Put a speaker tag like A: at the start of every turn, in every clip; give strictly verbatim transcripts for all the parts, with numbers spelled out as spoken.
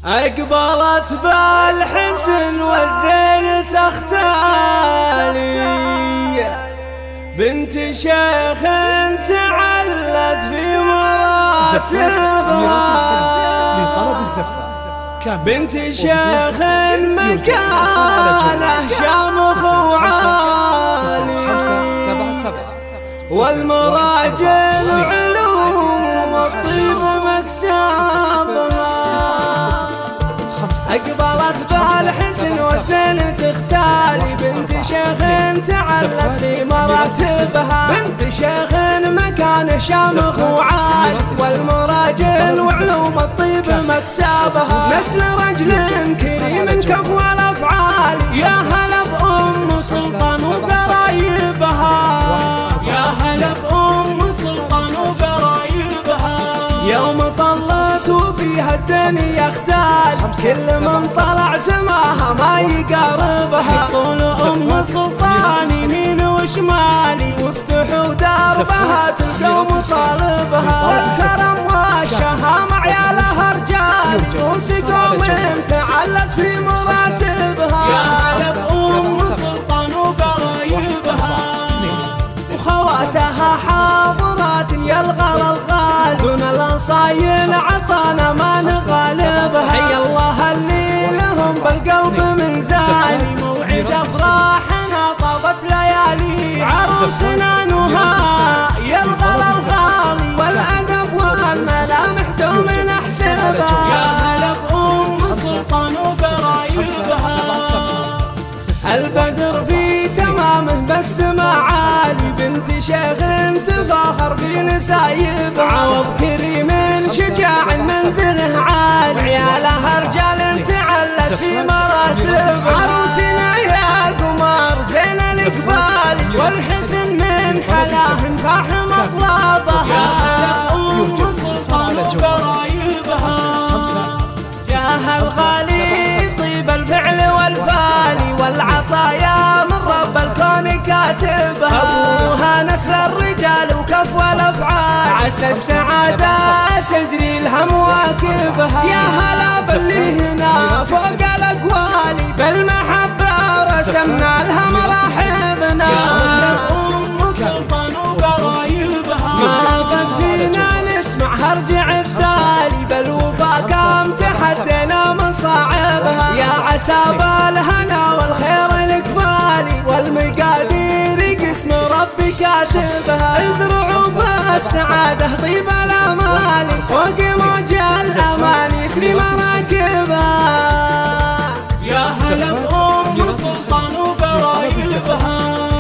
A: أقبلت بالحسن والزين تختالي، بنت شيخ تعلت في مراتبها، بنت شيخ مكانه شامخ وعالي، والمراجل علوم الطيب مكسبها. أقبلت بالحسن والزين تختالي، بنت شيخ تعلت في مراتبها، بنت شيخ مكانه شامخ وعالي، والمراجل وعلوم الطيب مكسبها. نسل رجل كريم كفو الأفعال، يا هلا بأم سلطان وقرايبها، يا هلا بأم سلطان وقرايبها. يوم طلت وفيها الزين يختال، كل من طلع سماها ما يقاربها. يقول أم سلطان يمين وشمالي، وافتحوا دربها تلقوا مطالبها. الكرم والشهامة عيالها رجال، وسقوم تعلت في مراتبها. يا هلا بأم سلطان وقرايبها، وخواتها حاضرات يا الغلا الغال، دون الأنصايل عطانا ما نغالبها. حي الله اللي لهم بالقلب من زاني، موعد أفراحنا طابت ليالي، عروسنا نهى يا الغلا الغالي، والأدب والملامح دوم نحسبها. يا هلا بأم سلطان وقرايبها، البدر في تمامه بس معالي، بنت شيخ تفاخر في نسايبها. عوض كريم شجاع منزله عالي، عيالها رجال تعلت في مراتبها. عروسنا يا قمر زين الإقبالي، والحزن من حلاه فاح مطلبها. يا هلا بأم سلطان وقرايبها، يا هالغالي طيب الفعل والفالي، والعطايا من رب الكون كاتبها. أبوها نسل الرجال وكفو الأفعال، عسى السعادة تجري لها مواكبها. يا هلا باللي هنا فوق الأقوال، بالمحبة رسمنا لها مراحبنا. أم سلطان وقرايبها، ما قد فينا نسمعها رجع الثالي، بالوفا كم تحدينا من صعبها. يا عسى بالهنا والخير الإقبالي، والمقادير قسم ربي كاتبها. ازرعوا بالسعادة طيب الأمال، فوق موج الأمان يسري مراكبها. يا هلا بأم سلطان وقرايبها،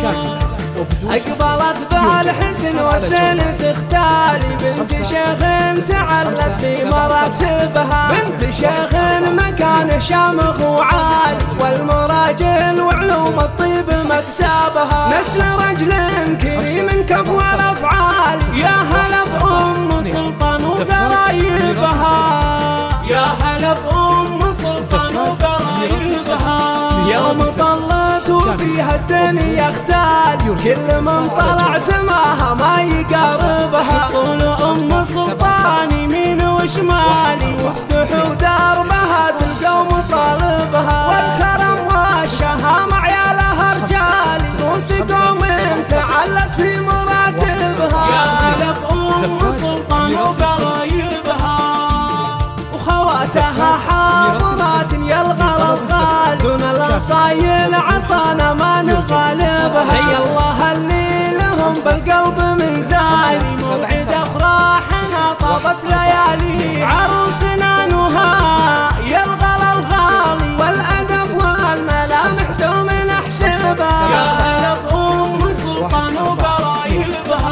A: أقبلت بالحسن والزين تختالي، بنت شيخ تعلت في مراتبها، بنت شيخ مكانه شامخ وعالي، والمراجل وعلوم الطيب مكسبها. نسل رجل كريم كفو الأفعال، يا هلا بأم سلطان وقرايبها، يا هلا بأم سلطان وقرايبها. يوم طلت وفيها الزين يختال، كل من طلع سماها ما يقاربها. يقول أم سلطان يمين وشمالي، وافتحوا دربها تلقوا مطالبها. والكرم والشهامة عيالها رجال، وسقوم تعلت في مراتبها. يا هلا بأم سلطان وقرايبها، وخواتها حاضرات يا الغلا الغال، دون الأصايل عطانا ما نغالبها. حي الله اللي لهم بالقلب من زاني، موعد أفراحنا طابت ليالي، عروسنا نهى يا الغلا الغالي، والأدب والملامح دوم نحسبها. يا هلا بأم سلطان وقرايبها،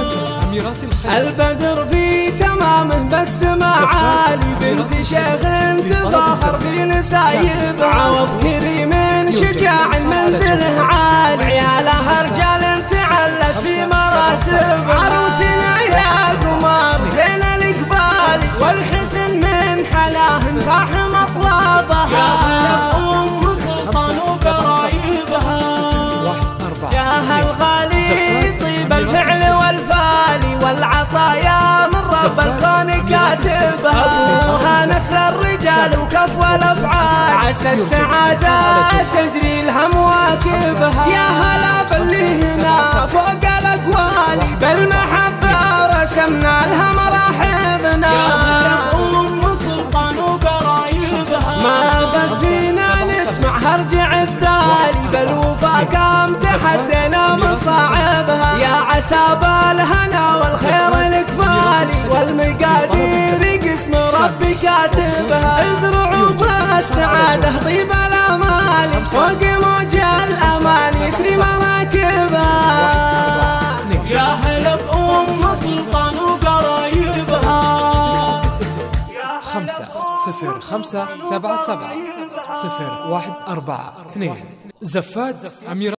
A: البدر في تمامه بس معالي، بنت شيخ تفاخر في نسايبها. عوض كريم شجاع منزله عالي، عيالها رجال تعلت في مراتبها. عروسنا يا قمر زين الإقبالي، والحزن من حلاه فاح مطلبها. يا هلا بأم سلطان وقرايبها، يا هالغالي طيب الفعل والفالي، والعطايا من رب الكون كاتبها. أبوها نسل الرجال الأقوال وكف والأفعال، عسى السعادة تجري لها مواكبها. يا هلا باللي هنا فوق الأقوال، بالمحبة رسمنا لها مراحبنا.
B: أم سلطان وقرايبها
A: ما بد فينا نسمع هرجع الثالي، بالوفا كم تحدينا مصاعبها. يا عسى بالهنا والخير الكفالي، والمقادير قسم ربي كاتبها. ازرعوا بالسعادة طيب الامال، فوق موج الامان يسري مراكبها.
B: يا هلا بأم سلطان وقرايبها.
C: خمسة صفر خمسة سبعة سبعة صفر واحد أربعة اثنين. زفات أمير